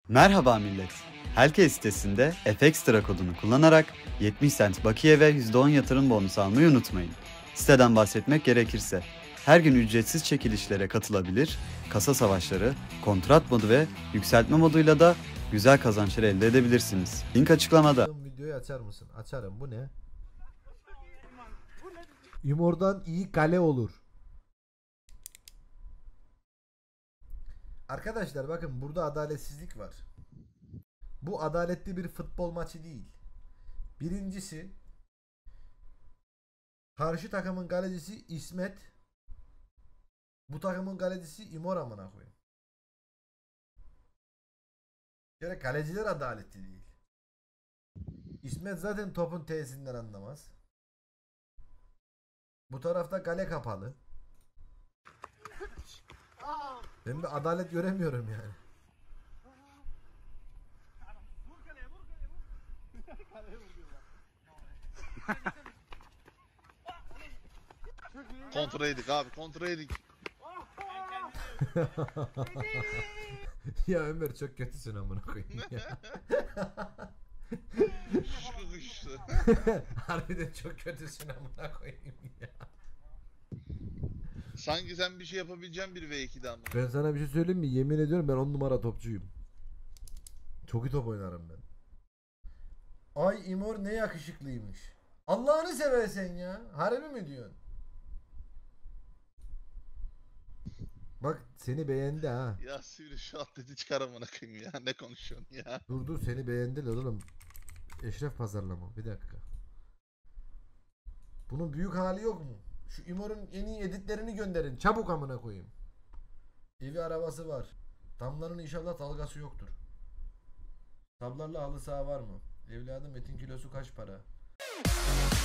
Merhaba millet. Helke sitesinde FXTRA kodunu kullanarak 70 cent bakiye ve %10 yatırım bonusu almayı unutmayın. Siteden bahsetmek gerekirse, her gün ücretsiz çekilişlere katılabilir, kasa savaşları, kontrat modu ve yükseltme moduyla da güzel kazançlar elde edebilirsiniz. Link açıklamada. Videoyu açar mısın? Açarım. Bu ne? Yumurdan iyi kale olur. Arkadaşlar bakın burada adaletsizlik var. Bu adaletli bir futbol maçı değil. Birincisi, karşı takımın kalecisi İsmet, bu takımın kalecisi İmor amına koyayım. Yani kaleciler adaletli değil. İsmet zaten topun tesisinden anlamaz. Bu tarafta kale kapalı. Ben bir adalet göremiyorum yani. Kontra yedik abi, kontra yedik. Ya Ömer çok kötüsün amına koyayım ya. Şıkıştı. Harbiden çok kötüsün amına koyayım ya. Sanki sen bir şey yapabileceğin bir V2'de ama. Ben sana bir şey söyleyeyim mi? Yemin ediyorum ben 10 numara topçuyum. Çok iyi top oynarım ben. Ay İmor ne yakışıklıymış. Allah'ını seversen ya. Harbi mi diyorsun? Bak seni beğendi ha. Ya sivri şu atleti çıkar amına koyayım ya. Ne konuşuyorsun ya? Dur seni beğendiler oğlum. Eşref pazarlama. Bir dakika. Bunun büyük hali yok mu? Şu İmor'un en iyi editlerini gönderin. Çabuk amına koyayım. Evi arabası var. Damların inşallah dalgası yoktur. Tablarla halı saha var mı? Evladım etin kilosu kaç para?